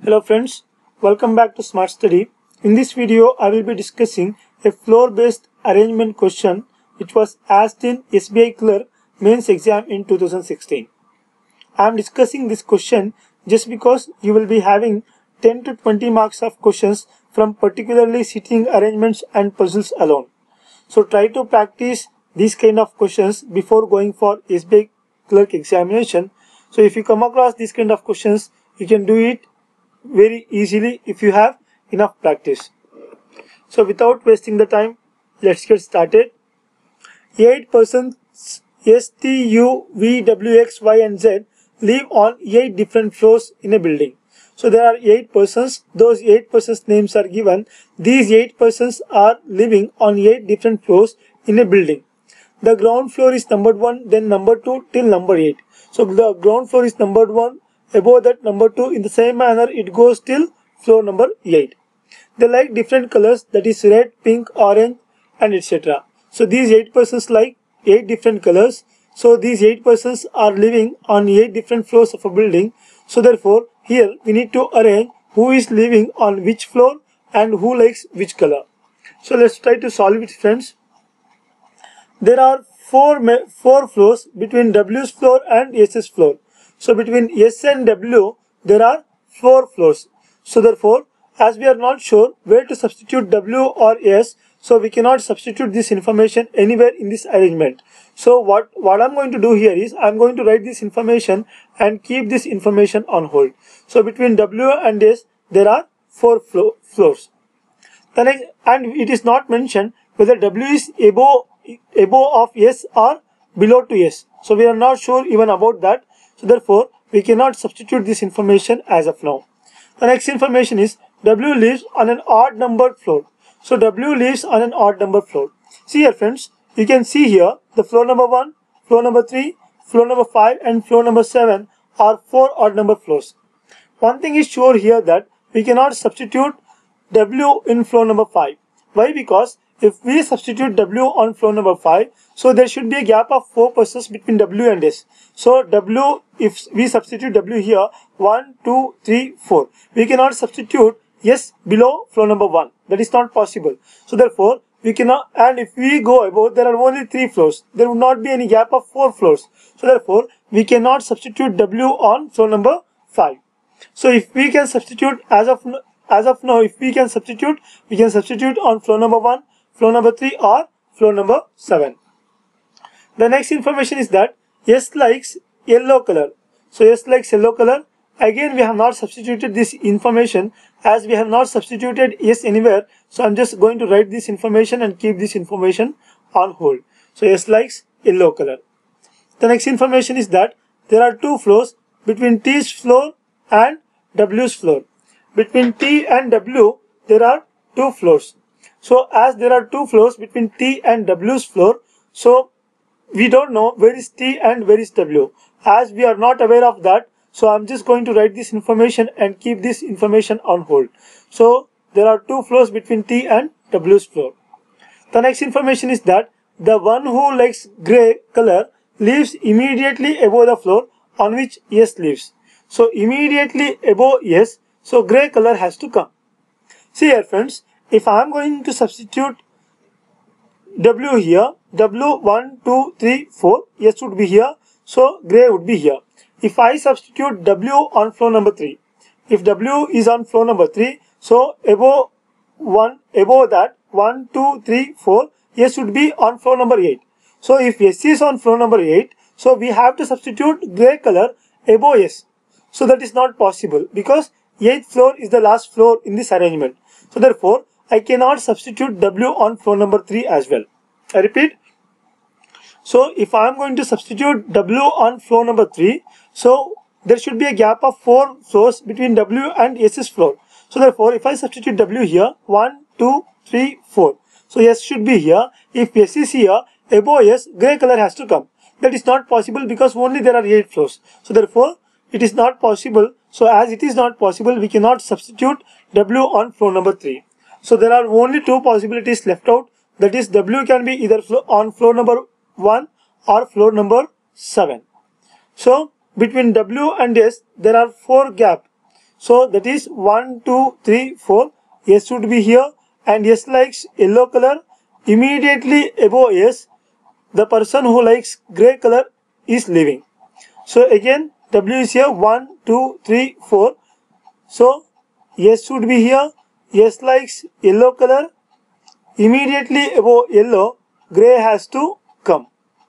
Hello friends, welcome back to Smart Study. In this video, I will be discussing a floor-based arrangement question which was asked in SBI CLERK mains exam in 2016. I am discussing this question just because you will be having 10 to 20 marks of questions from particularly sitting arrangements and puzzles alone. So try to practice these kind of questions before going for SBI CLERK examination. So if you come across these kind of questions, you can do it very easily if you have enough practice. So without wasting the time, let's get started. 8 persons S, T, U, V, W, X, Y and Z live on 8 different floors in a building. So there are 8 persons. Those 8 persons names are given. These 8 persons are living on 8 different floors in a building. The ground floor is numbered 1, then number 2 till number 8. So the ground floor is numbered 1. Above that number 2, in the same manner it goes till floor number 8. They like different colors, that is red, pink, orange and etc. So these 8 persons like 8 different colors. So these 8 persons are living on 8 different floors of a building. So therefore here we need to arrange who is living on which floor and who likes which color. So let's try to solve it, friends. There are four floors between W's floor and S's floor. So between S and W, there are 4 floors. So therefore, as we are not sure where to substitute W or S, so we cannot substitute this information anywhere in this arrangement. So what I'm going to do here is, I'm going to write this information and keep this information on hold. So between W and S, there are 4 floors. The next, and it is not mentioned whether W is above of S or below to S. So we are not sure even about that. So therefore, we cannot substitute this information as of now. The next information is W lives on an odd numbered floor. So W lives on an odd number floor. See here, friends, you can see here the floor number 1, floor number 3, floor number 5 and floor number 7 are 4 odd number floors. One thing is sure here, that we cannot substitute W in floor number 5. Why? Because if we substitute W on floor number 5, so there should be a gap of 4 persons between W and S. So W, if we substitute W here, 1, 2, 3, 4. We cannot substitute S below floor number 1. That is not possible. So therefore, we cannot, and if we go above, there are only 3 floors. There would not be any gap of 4 floors. So therefore, we cannot substitute W on floor number 5. So if we can substitute as of now, if we can substitute, we can substitute on floor number 1, floor number 3 or floor number 7. The next information is that S likes yellow color. So S likes yellow color. Again, we have not substituted this information, as we have not substituted S anywhere. So I'm just going to write this information and keep this information on hold. So S likes yellow color. The next information is that there are 2 floors between T's floor and W's floor. Between T and W, there are 2 floors. So as there are 2 floors between T and W's floor, so we don't know where is T and where is W. As we are not aware of that, so I'm just going to write this information and keep this information on hold. So there are 2 floors between T and W's floor. The next information is that the one who likes grey color lives immediately above the floor on which S lives. So immediately above S, so grey color has to come. See here, friends, if I am going to substitute W here, W 1, 2, 3, 4, S would be here, so grey would be here. If I substitute W on floor number 3, if W is on floor number 3, so above that 1, 2, 3, 4, S would be on floor number 8. So if S is on floor number 8, so we have to substitute grey color above S. So that is not possible, because 8th floor is the last floor in this arrangement. So therefore, I cannot substitute W on floor number 3 as well. I repeat. So if I am going to substitute W on floor number 3, so there should be a gap of 4 floors between W and S's floor. So therefore, if I substitute W here, 1, 2, 3, 4. So S should be here. If S is here, above S, grey color has to come. That is not possible, because only there are 8 floors. So therefore, it is not possible. So as it is not possible, we cannot substitute W on floor number 3. So there are only 2 possibilities left out. That is, W can be either on floor number 1 or floor number 7. So between W and S, there are 4 gaps. So that is 1, 2, 3, 4. S should be here, and S likes yellow color. Immediately above S, the person who likes gray color is leaving. So again W is here 1, 2, 3, 4. So S should be here. S likes yellow color. Immediately above yellow, gray has to come.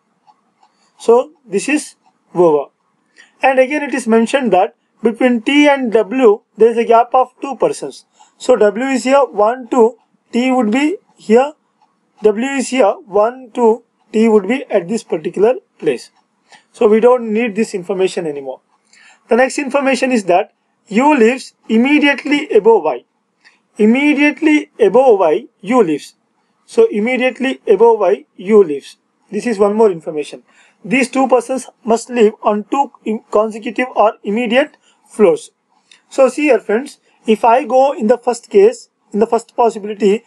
So this is over. And again it is mentioned that between T and W there is a gap of 2 persons. So W is here 1, 2, T would be here. W is here 1, 2, T would be at this particular place. So we don't need this information anymore. The next information is that U lives immediately above Y. Immediately above Y, U lives. So immediately above Y, U lives. This is one more information. These two persons must live on two consecutive or immediate floors. So see here friends, if I go in the first case, in the first possibility,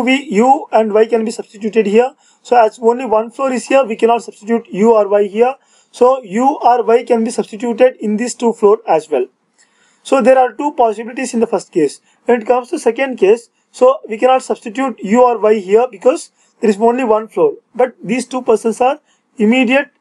U and Y can be substituted here. So as only one floor is here, we cannot substitute U or Y here. So U or Y can be substituted in these two floors as well. So there are two possibilities in the first case. When it comes to second case, so we cannot substitute U or Y here because there is only one floor. But these two persons are immediate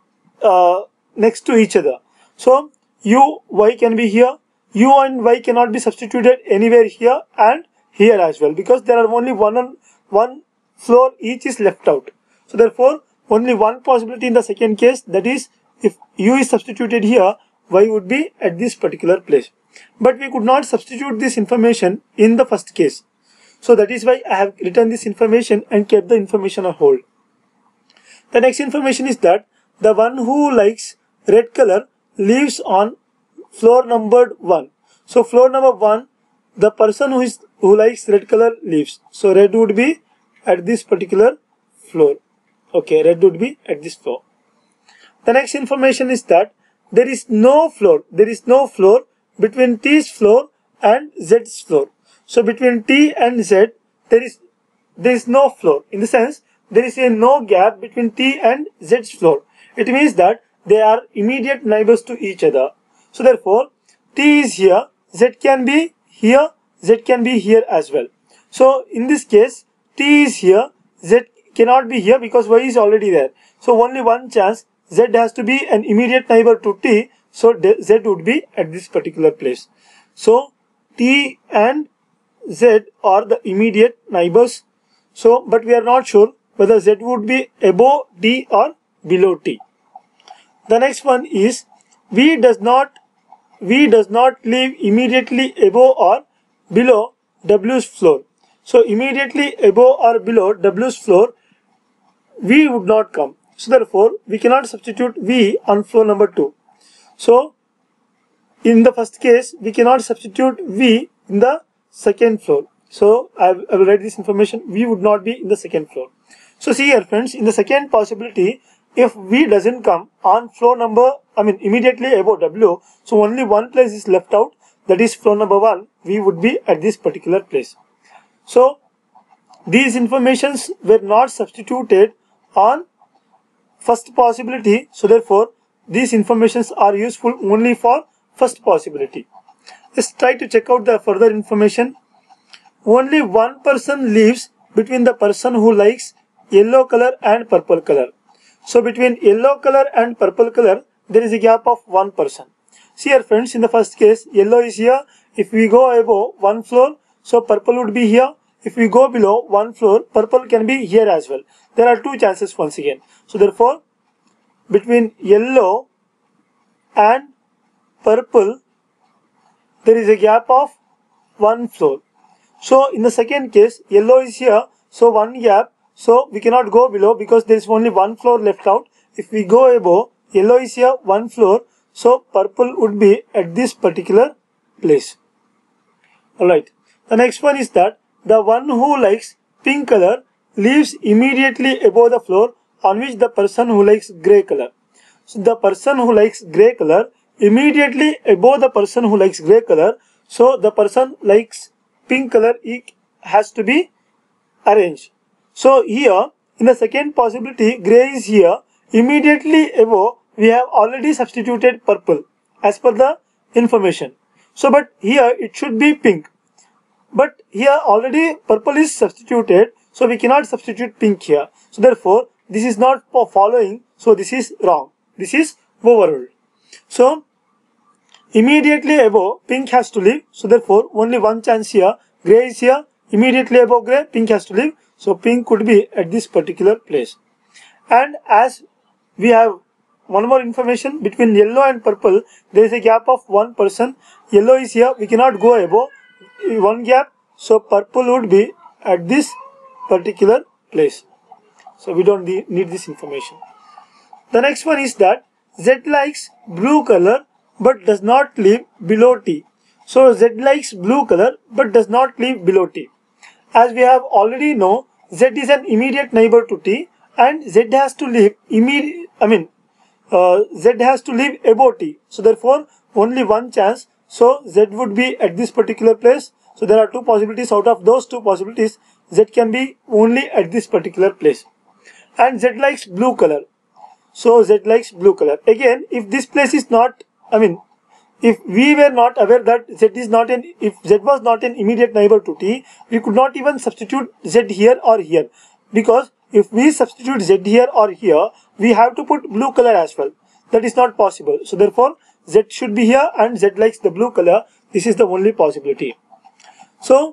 next to each other. So U, Y can be here. U and Y cannot be substituted anywhere here and here as well because there are only one floor each is left out. So therefore only one possibility in the second case, that is if U is substituted here, Y would be at this particular place. But we could not substitute this information in the first case. So that is why I have written this information and kept the information on hold. The next information is that the one who likes red color lives on floor numbered 1. So floor number 1, the person who likes red color lives. So red would be at this particular floor. Okay, red would be at this floor. The next information is that there is no floor between T's floor and Z's floor. So between T and Z, there is no floor. In the sense, there is a no gap between T and Z's floor. It means that they are immediate neighbors to each other. So therefore, T is here, Z can be here, Z can be here as well. So in this case, T is here, Z cannot be here because Y is already there. So only one chance, Z has to be an immediate neighbor to T. So Z would be at this particular place. So T and Z are the immediate neighbors. So but we are not sure whether Z would be above T or below T. The next one is V does not live immediately above or below W's floor. So immediately above or below W's floor, V would not come. So therefore we cannot substitute V on floor number 2. So in the first case, we cannot substitute V in the second floor. So I will write this information. V would not be in the second floor. So see here friends, in the second possibility, if V doesn't come on floor number, immediately above W, so only one place is left out, that is floor number 1, V would be at this particular place. So these informations were not substituted on first possibility. So therefore these informations are useful only for first possibility. Let's try to check out the further information. Only one person lives between the person who likes yellow color and purple color. So between yellow color and purple color, there is a gap of one person. See here friends, in the first case, yellow is here. If we go above one floor, so purple would be here. If we go below one floor, purple can be here as well. There are two chances once again. So therefore, between yellow and purple, there is a gap of one floor. So in the second case, yellow is here, so one gap. So we cannot go below because there is only one floor left out. If we go above, yellow is here, one floor. So purple would be at this particular place. Alright. The next one is that the one who likes pink color lives immediately above the floor on which the person who likes grey color. So the person who likes grey color immediately above the person who likes grey color. So the person likes pink color has to be arranged. So here in the second possibility, grey is here. Immediately above we have already substituted purple as per the information. So but here it should be pink. But here already purple is substituted, so we cannot substitute pink here. So therefore this is not following, so this is wrong. This is overruled. So immediately above pink has to leave, so therefore only one chance here. Gray is here, immediately above gray pink has to leave, so pink could be at this particular place. And as we have one more information, between yellow and purple there is a gap of 1%. Yellow is here, we cannot go above one gap, so purple would be at this particular place. So we don't need this information. The next one is that Z likes blue color but does not live below T. So Z likes blue color but does not live below T. As we have already know, Z is an immediate neighbor to T, and Z has to live Z has to live above T. So therefore only one chance. So Z would be at this particular place. So there are two possibilities. Out of those two possibilities, Z can be only at this particular place. And Z likes blue color. So Z likes blue color. Again, if this place is not, if we were not aware that if Z was not an immediate neighbor to T, we could not even substitute Z here or here. Because if we substitute Z here or here, we have to put blue color as well. That is not possible. So therefore, Z should be here and Z likes the blue color. This is the only possibility. So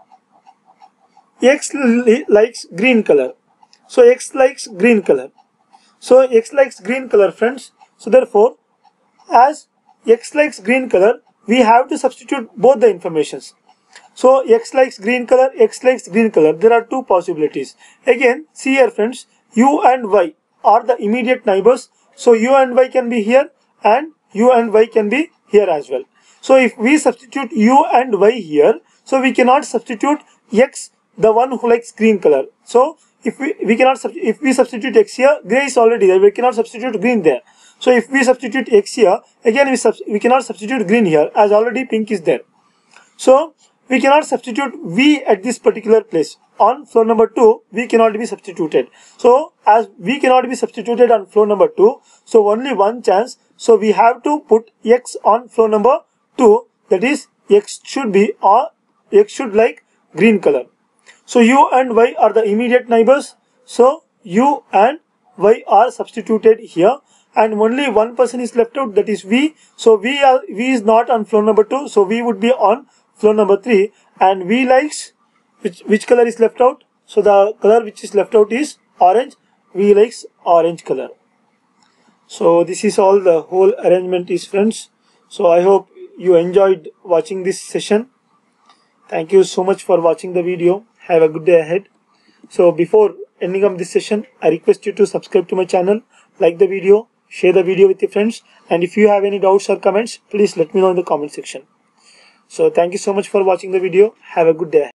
X likes green color. So X likes green color. So X likes green color, friends. So therefore, as X likes green color, we have to substitute both the informations. So X likes green color, X likes green color. There are two possibilities. Again, see here, friends, U and Y are the immediate neighbors. So U and Y can be here and U and Y can be here as well. So if we substitute U and Y here, so we cannot substitute X, the one who likes green color. So if we substitute X here, gray is already there, we cannot substitute green there. So if we substitute X here, again we cannot substitute green here as already pink is there. So we cannot substitute V at this particular place. On floor number 2, V cannot be substituted. So as V cannot be substituted on floor number 2, so only one chance. So we have to put X on floor number 2, that is X should be, or X should like green color. So U and Y are the immediate neighbors. So U and Y are substituted here, and only one person is left out, that is V. So V is not on floor number 2, so V would be on floor number 3, and V likes which color is left out? So the color which is left out is orange. V likes orange color. So this is all the whole arrangement is, friends. So I hope you enjoyed watching this session. Thank you so much for watching the video. Have a good day ahead. So before ending up this session, I request you to subscribe to my channel, like the video, share the video with your friends, and if you have any doubts or comments, please let me know in the comment section. So thank you so much for watching the video. Have a good day.